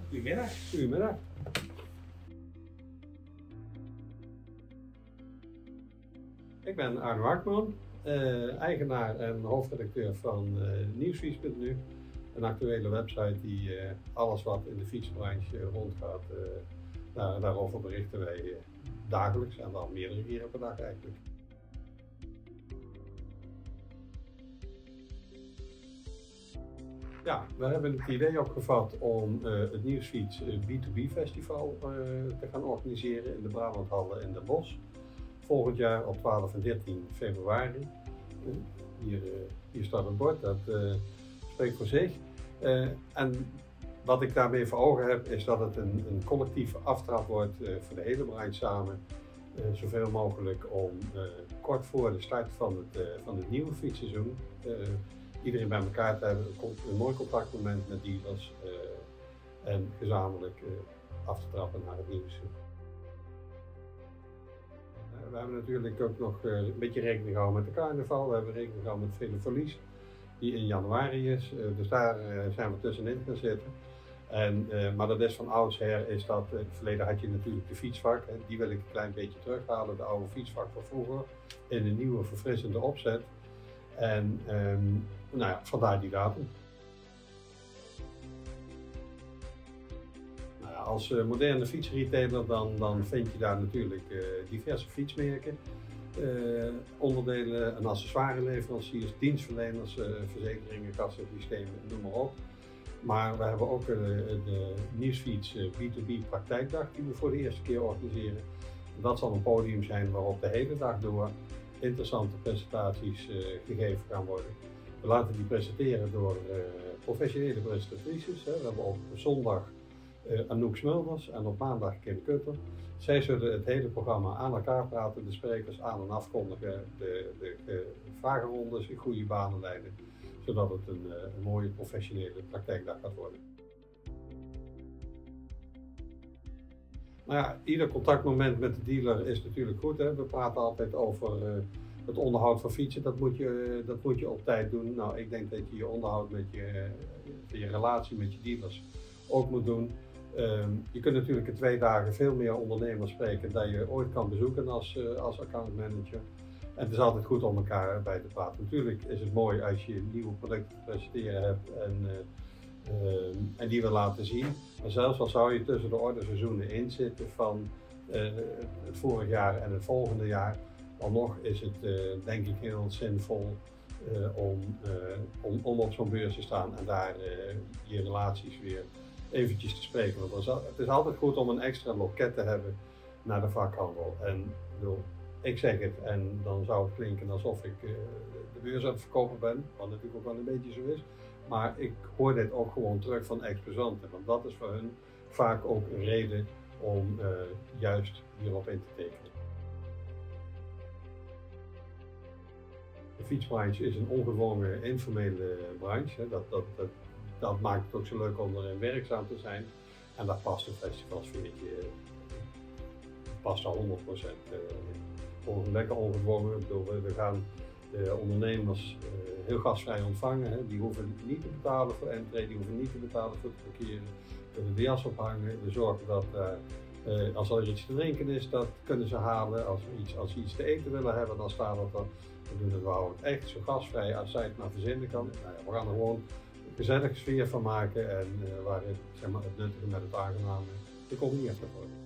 Goedemiddag. Goedemiddag. Ik ben Arno Hakman, eigenaar en hoofdredacteur van Nieuwsfiets.nu, een actuele website die alles wat in de fietsbranche rondgaat, daarover berichten wij dagelijks en wel meerdere keren per dag eigenlijk. Ja, we hebben het idee opgevat om het Nieuwsfiets B2B Festival te gaan organiseren in de Brabanthallen in Den Bosch. Volgend jaar op 12 en 13 februari. Hier staat het bord, dat spreekt voor zich. En wat ik daarmee voor ogen heb, is dat het een collectieve aftrap wordt voor de hele branche samen. Zoveel mogelijk om kort voor de start van het nieuwe fietsseizoen iedereen bij elkaar te hebben, een mooi contactmoment met dealers en gezamenlijk af te trappen naar het nieuwe seizoen. We hebben natuurlijk ook nog een beetje rekening gehouden met de carnaval. We hebben rekening gehouden met Vele Verlies, die in januari is. Dus daar zijn we tussenin gaan zitten. Maar dat is van oudsher, is dat, in het verleden had je natuurlijk de fietsvak. Die wil ik een klein beetje terughalen, de oude fietsvak van vroeger, in een nieuwe verfrissende opzet. En nou ja, vandaar die datum. Nou ja, als moderne fietsretailer dan vind je daar natuurlijk diverse fietsmerken, onderdelen en accessoireleveranciers, dienstverleners, verzekeringen, kassasystemen, noem maar op. Maar we hebben ook de Nieuwsfiets B2B praktijkdag die we voor de eerste keer organiseren. Dat zal een podium zijn waarop de hele dag door interessante presentaties gegeven gaan worden. We laten die presenteren door professionele presentatrices. We hebben op zondag Anouk Smulders en op maandag Kim Kutter. Zij zullen het hele programma aan elkaar praten, de sprekers aan en afkondigen, de vragenrondes in goede banen leiden, zodat het een mooie professionele praktijkdag gaat worden. Nou ja, ieder contactmoment met de dealer is natuurlijk goed. Hè? We praten altijd over het onderhoud van fietsen, dat moet je op tijd doen. Nou, ik denk dat je je onderhoud met je relatie met je dealers ook moet doen. Je kunt natuurlijk in 2 dagen veel meer ondernemers spreken dan je ooit kan bezoeken als accountmanager. En het is altijd goed om elkaar bij te praten. Natuurlijk is het mooi als je nieuwe producten te presenteren hebt en die wil laten zien. Maar zelfs al zou je tussen de ordenseizoenen in zitten van het vorig jaar en het volgende jaar, dan nog is het denk ik heel zinvol om op zo'n beurs te staan en daar je relaties weer eventjes te spreken. Want het is altijd goed om een extra loket te hebben naar de vakhandel. En ik zeg het en dan zou het klinken alsof ik de beurs aan het verkopen ben, wat natuurlijk ook wel een beetje zo is. Maar ik hoor dit ook gewoon terug van exposanten, want dat is voor hun vaak ook een reden om juist hierop in te tekenen. De fietsbranche is een ongedwongen informele branche. Dat maakt het ook zo leuk om erin werkzaam te zijn. En daar past een festivalsfeertje past al 100% gewoon lekker ongedwongen. Ik bedoel, we gaan de ondernemers heel gastvrij ontvangen. Hè. Die hoeven niet te betalen voor entree, die hoeven niet te betalen voor het parkeren. We kunnen de jas ophangen. We zorgen dat als er iets te drinken is, dat kunnen ze halen. Als ze iets te eten willen hebben, dan staat dat er. We doen het wel echt zo gastvrij als zij het maar verzinnen kan. Nou ja, we gaan er gewoon een gezellige sfeer van maken en waarin zeg maar, het nuttige met het aangename gecombineerd wordt worden.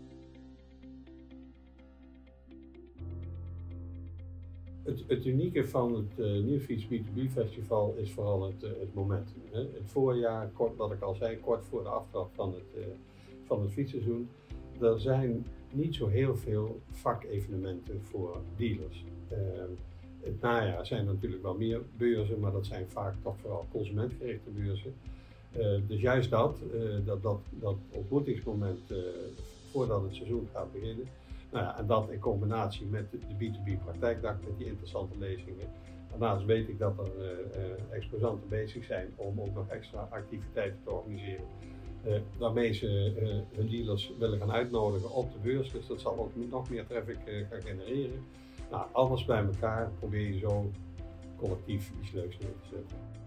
Het unieke van het Nieuwsfiets B2B Festival is vooral het momentum. Hè. Het voorjaar, wat ik al zei, kort voor de aftrap van het fietsseizoen. Er zijn niet zo heel veel vakevenementen voor dealers. Het najaar zijn er natuurlijk wel meer beurzen, maar dat zijn vaak toch vooral consumentgerichte beurzen. Dus juist dat ontmoetingsmoment voordat het seizoen gaat beginnen. Nou ja, en dat in combinatie met de B2B praktijkdag, met die interessante lezingen. Daarnaast weet ik dat er exposanten bezig zijn om ook nog extra activiteiten te organiseren. Waarmee ze hun dealers willen gaan uitnodigen op de beurs. Dus dat zal ook nog meer traffic gaan genereren. Nou, alles bij elkaar probeer je zo collectief iets leuks neer te zetten.